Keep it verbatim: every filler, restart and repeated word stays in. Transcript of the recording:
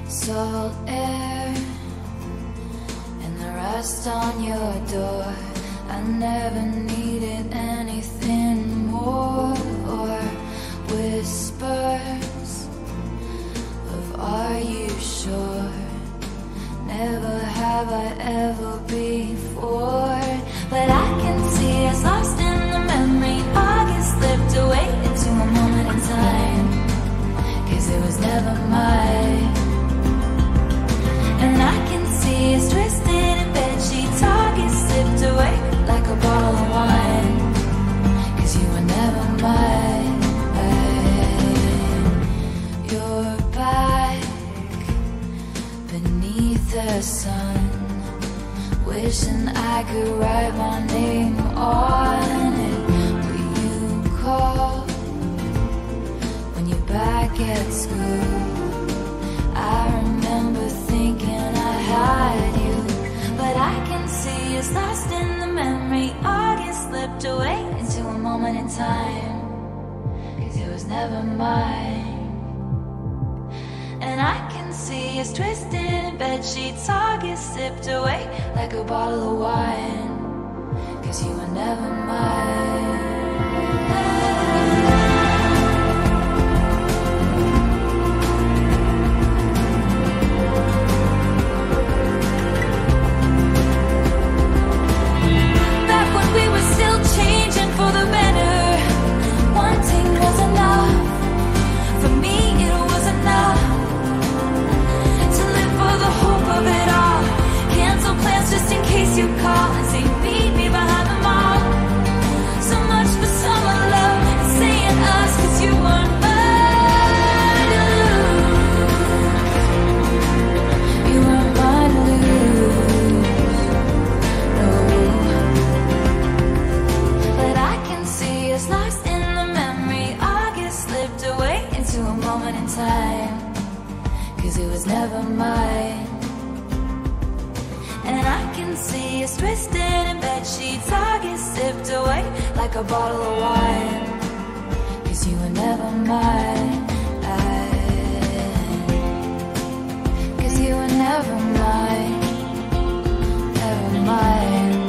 salt air and the rust on your door. I never needed anything more, or whispers of are you sure? Never have I ever before. But I can see us lost in the memory. August slipped away into a moment in time, 'cause it was never mine. And I can see us twisted in bedsheets. August slipped away like a bottle of wine, 'cause you were never mine. You're back beneath the sun, wishing I could write my name on it. Will you call when you're back at school? I remember thinking I had you, but I can see it's lost in the memory. August slipped away into a moment in time, 'cause it was never mine. And I can see us twisted in bedsheets. August slipped away like a bottle of wine, 'cause you were never mine. For the better, wanting was enough. For me it was enough to live for the hope of it all. Cancel plans just in case you call and say meet me behind the mall. So much for summer love and saying us, 'cause you weren't mine to lose. You weren't mine to lose. No. Lost in the memory. August slipped away into a moment in time, 'cause it was never mine. And I can see us twisted in bedsheets. August slipped away like a bottle of wine, 'cause you were never mine. 'Cause you were never mine, never mine.